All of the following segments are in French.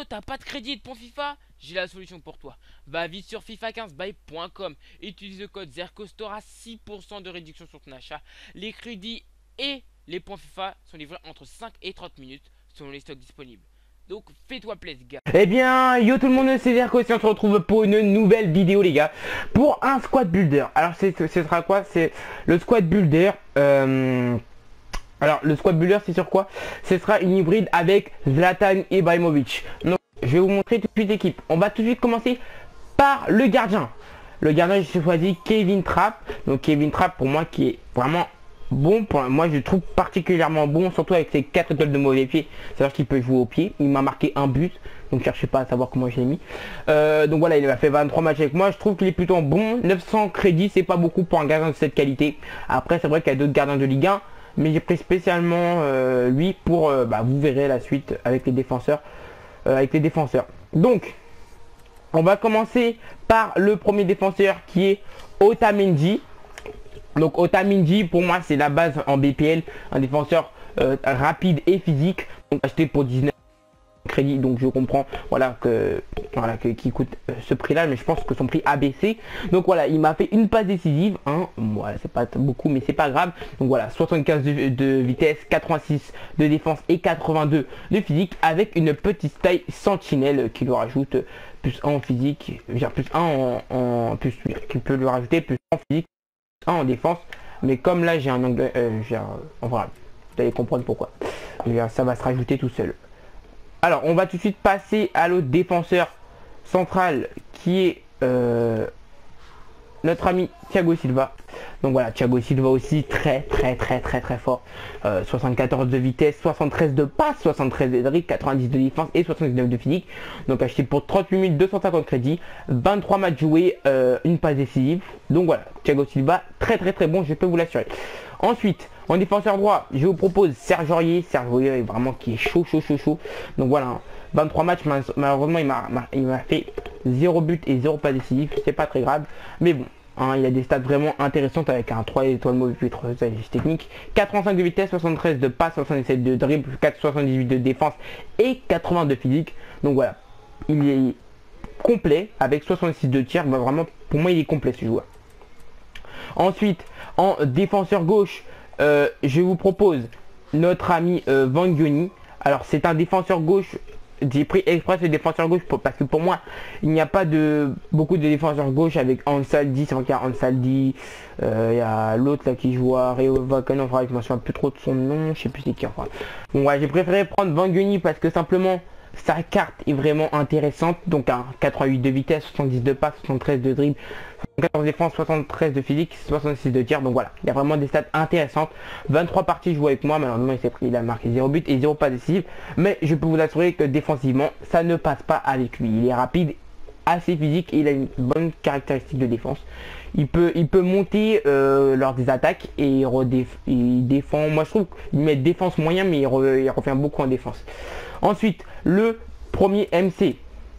t'as pas de crédit et de points FIFA? J'ai la solution pour toi. Va vite sur FIFA15by.com. Utilise le code ZERCOS, t'auras 6% de réduction sur ton achat. Les crédits et les points FIFA sont livrés entre 5 et 30 minutes selon les stocks disponibles. Donc fais-toi plaisir, gars. Eh bien, yo tout le monde, c'est Zerko et on se retrouve pour une nouvelle vidéo, les gars, pour un squad builder. Alors, ce sera quoi? C'est le squad builder. Alors, le squad builder, c'est sur quoi? Ce sera une hybride avec Zlatan Ibrahimovic. Donc, je vais vous montrer tout de suite l'équipe. On va tout de suite commencer par le gardien. Le gardien, j'ai choisi Kevin Trapp. Donc, Kevin Trapp, pour moi, qui est vraiment bon, pour moi je le trouve particulièrement bon, surtout avec ses 4 étoiles de mauvais pied. C'est-à-dire qu'il peut jouer au pied. Il m'a marqué un but, donc cherchez pas à savoir comment je l'ai mis. Donc voilà, il a fait 23 matchs avec moi. Je trouve qu'il est plutôt bon. 900 crédits, c'est pas beaucoup pour un gardien de cette qualité. Après, c'est vrai qu'il y a d'autres gardiens de Ligue 1, mais j'ai pris spécialement lui pour vous verrez la suite avec les défenseurs. Donc on va commencer par le premier défenseur qui est Otamendi. Donc Otamendi, pour moi, c'est la base en BPL, un défenseur rapide et physique. Donc acheté pour 19 crédits, donc je comprends qui coûte ce prix-là, mais je pense que son prix a baissé. Donc voilà, il m'a fait une passe décisive, hein. Voilà, c'est pas beaucoup, mais c'est pas grave. Donc voilà, 75 de vitesse, 86 de défense et 82 de physique, avec une petite taille sentinelle qui lui rajoute plus 1 en physique, plus 1 en plus, qui peut lui rajouter plus 1 en physique, en défense. Mais comme là j'ai un anglais, voilà, vous allez comprendre pourquoi. Ça va se rajouter tout seul. Alors on va tout de suite passer à l'autre défenseur central qui est notre ami Thiago Silva. Donc voilà, Thiago Silva aussi très fort. 74 de vitesse, 73 de passe, 73 de dribble, 90 de défense et 79 de physique. Donc acheté pour 38 250 crédits, 23 matchs joués, une passe décisive. Donc voilà, Thiago Silva très bon, je peux vous l'assurer. Ensuite, en défenseur droit, je vous propose Serge Aurier. Serge Aurier est vraiment qui est chaud. Donc voilà, 23 matchs, malheureusement il m'a fait 0 but et 0 pas décisif, c'est pas très grave, mais bon, hein, il a des stats vraiment intéressantes avec un 3 étoiles mauvais puis 3 étoiles technique, 85 de vitesse, 73 de passe, 77 de dribble, 78 de défense et 80 de physique. Donc voilà, il est complet avec 66 de tir, vraiment pour moi il est complet ce joueur. Ensuite, en défenseur gauche, je vous propose notre ami Vanguigny. Alors c'est un défenseur gauche. J'ai pris exprès ce défenseur gauche parce que pour moi il n'y a pas beaucoup de défenseurs gauche avec Ansaldi. C'est vrai qu'il y a Ansaldi, il y a l'autre là qui joue à Rayo Vallecano, je me souviens plus trop de son nom, je sais plus c'est qui, enfin. Bon ouais, j'ai préféré prendre Vanguigny parce que simplement sa carte est vraiment intéressante. Donc un 88 de vitesse, 70 de passe, 73 de dribble, 14 de défense, 73 de physique, 66 de tir. Donc voilà, il y a vraiment des stats intéressantes. 23 parties jouées avec moi, malheureusement il a marqué 0 but et 0 pas décisif. Mais je peux vous assurer que défensivement, ça ne passe pas avec lui. Il est rapide, assez physique et il a une bonne caractéristique de défense. Il peut monter lors des attaques et il défend. Moi je trouve qu'il met défense moyen, mais il revient beaucoup en défense. Ensuite, le premier MC.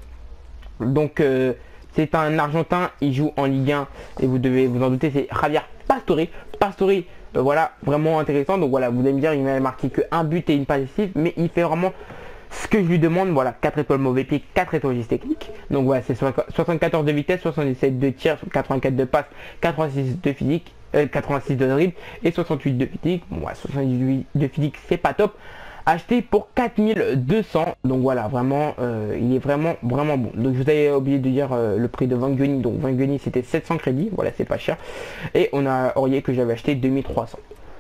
Donc c'est un Argentin, il joue en Ligue 1 et vous devez vous en douter, c'est Javier Pastore. Voilà, vraiment intéressant. Donc voilà, vous allez me dire, il n'a marqué que un but et une passe décisive, mais il fait vraiment ce que je lui demande. Voilà, 4 étoiles mauvais pied, 4 étoiles technique. Donc voilà, c'est 74 de vitesse, 77 de tir, 84 de passe, 86 de physique, 86 de dribble et 68 de physique. Bon, ouais, 78 de physique, c'est pas top. Acheté pour 4200. Donc voilà, vraiment il est vraiment bon. Donc je vous avais oublié de dire le prix de Vanguigny. Donc Vanguigny c'était 700 crédits, voilà, c'est pas cher. Et on a Aurier que j'avais acheté 2300.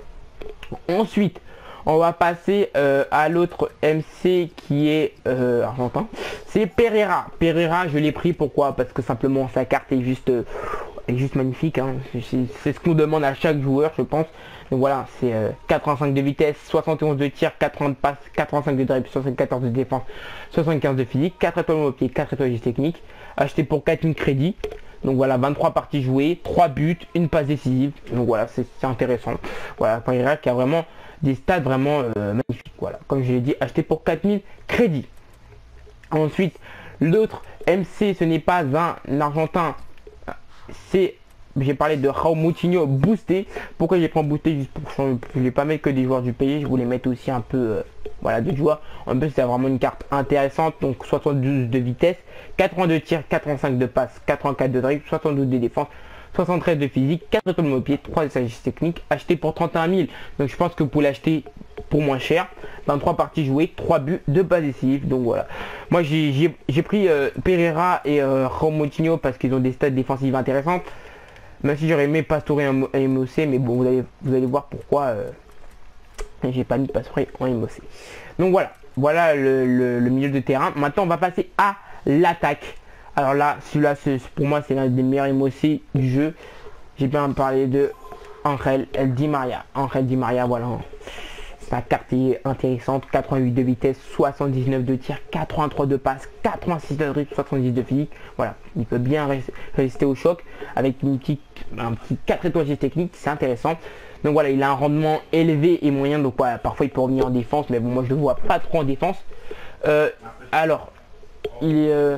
Ensuite on va passer à l'autre MC qui est argentin, c'est Pereira. Je l'ai pris, pourquoi? Parce que simplement sa carte est juste magnifique, hein. C'est ce qu'on demande à chaque joueur, je pense. Donc voilà, c'est 85 de vitesse, 71 de tir, 80 de passe, 85 de dribble, 74 de défense, 75 de physique, 4 étoiles au pied, 4 étoiles technique, acheté pour 4000 crédits. Donc voilà, 23 parties jouées, 3 buts, une passe décisive. Donc voilà, c'est intéressant. Voilà, Pereira qui a vraiment des stats vraiment magnifiques. Voilà, comme je l'ai dit, acheté pour 4000 crédits. Ensuite, l'autre MC, ce n'est pas un Argentin, c'est... J'ai parlé de Raul Moutinho boosté. Pourquoi j'ai pris en boosté? Juste pour changer. Je vais pas mettre que des joueurs du pays, je voulais mettre aussi un peu voilà, de joueurs. En plus, c'est vraiment une carte intéressante. Donc 72 de vitesse, 82 tirs, 85 de passe, 84 de dribble, 72 de défense, 73 de physique, 4 étoiles au pied, 3 sagesse technique, acheté pour 31 000. Donc je pense que vous pouvez l'acheter pour moins cher. 23 parties jouées, 3 buts, 2 passes décisives. Donc voilà. Moi j'ai pris Pereira et Romotinho parce qu'ils ont des stats défensives intéressantes. Même si j'aurais aimé Pastore et MOC, mais bon, vous allez voir pourquoi j'ai pas mis Pastore en MOC. Donc voilà le milieu de terrain. Maintenant on va passer à l'attaque. Alors là, celui-là, pour moi, c'est l'un des meilleurs MOC du jeu. J'ai bien parlé de Angel Di Maria. Angel Di Maria, voilà. Sa carte est intéressante. 88 de vitesse, 79 de tir, 83 de passe, 86 de dribble, 70 de physique. Voilà, il peut bien résister au choc avec un petit 4 étoiles technique. C'est intéressant. Donc voilà, il a un rendement élevé et moyen. Donc voilà, parfois il peut revenir en défense. Mais bon, moi, je le vois pas trop en défense. Alors, il est...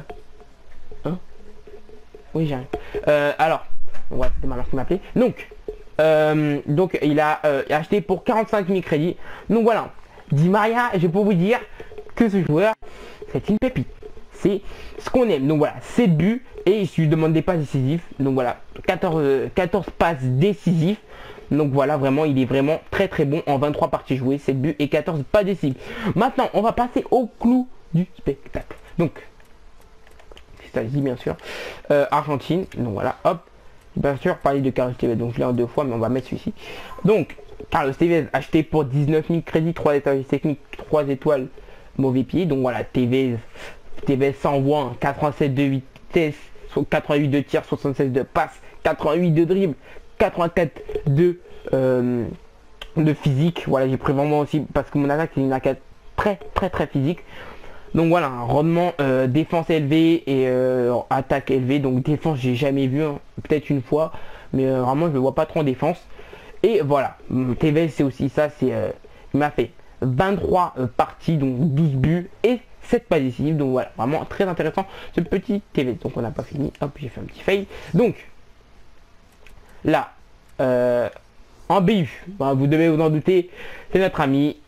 Oui, j'arrive. Alors, ouais, c'était ma mère qui m'appelait. Donc il a acheté pour 45 000 crédits. Donc voilà, Di Maria, je peux vous dire que ce joueur, c'est une pépite. C'est ce qu'on aime. Donc voilà, 7 buts et il lui demande des passes décisives. Donc voilà, 14 passes décisives. Donc voilà, vraiment, il est vraiment très très bon en 23 parties jouées, 7 buts et 14 passes décisives. Maintenant, on va passer au clou du spectacle. Donc, bien sûr, Argentine. Donc voilà, hop, bien sûr, parler de Carlos Tevez, donc je l'ai en 2 fois, mais on va mettre celui-ci. Donc Carlos Tevez acheté pour 19 000 crédits, 3 étoiles techniques, 3 étoiles mauvais pied. Donc voilà, Tevez s'envoie, 87 de vitesse, 88 de tir, 76 de passe, 88 de dribble, 84 de physique. Voilà, j'ai pris vraiment aussi parce que mon attaque c'est une attaque très physique. Donc voilà, un rendement défense élevé et attaque élevée. Donc défense, j'ai jamais vu, hein, peut-être une fois, mais vraiment je le vois pas trop en défense. Et voilà, TV c'est aussi ça, c'est il m'a fait 23 parties, donc 12 buts et 7 passes décisives. Donc voilà, vraiment très intéressant ce petit TV. Donc on n'a pas fini, hop, j'ai fait un petit fail. Donc là, en BU, bah, vous devez vous en douter, c'est notre ami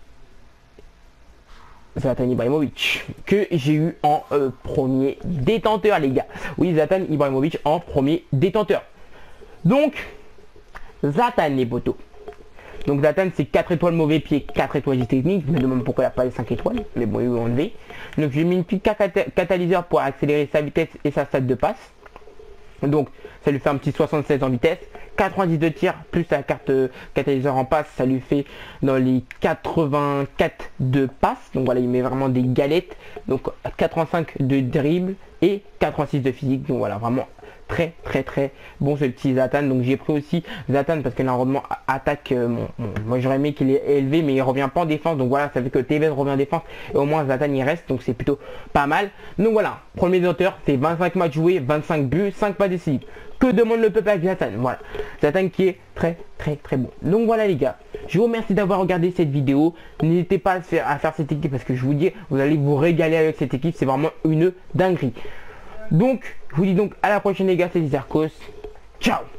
Zlatan Ibrahimovic que j'ai eu en premier détenteur, les gars. Oui, Zlatan Ibrahimovic en premier détenteur. Donc Zlatan, les potos. Donc Zlatan, c'est 4 étoiles mauvais pied, 4 étoiles technique. Je me demande pourquoi il n'y a pas les 5 étoiles, mais bon, ils l'ont enlevé. Donc j'ai mis une petite catalyseur pour accélérer sa vitesse et sa stat de passe. Donc ça lui fait un petit 76 en vitesse, 90 de tir plus la carte catalyseur en passe, ça lui fait dans les 84 de passe. Donc voilà, il met vraiment des galettes. Donc 85 de dribble et 86 de physique. Donc voilà, vraiment très bon ce petit Zlatan. Donc j'ai pris aussi Zlatan parce qu'il a un rendement attaque. Moi j'aurais aimé qu'il est élevé, mais il revient pas en défense. Donc voilà, ça fait que Tevez revient en défense et au moins Zlatan il reste. Donc c'est plutôt pas mal. Donc voilà, premier auteur, c'est 25 matchs joués, 25 buts, 5 pas décisives. Que demande le peuple avec Zlatan? Voilà, Zlatan qui est très bon. Donc voilà les gars, je vous remercie d'avoir regardé cette vidéo. N'hésitez pas à faire cette équipe parce que je vous dis, vous allez vous régaler avec cette équipe. C'est vraiment une dinguerie. Donc, je vous dis donc à la prochaine les gars, c'est Zerkos. Ciao.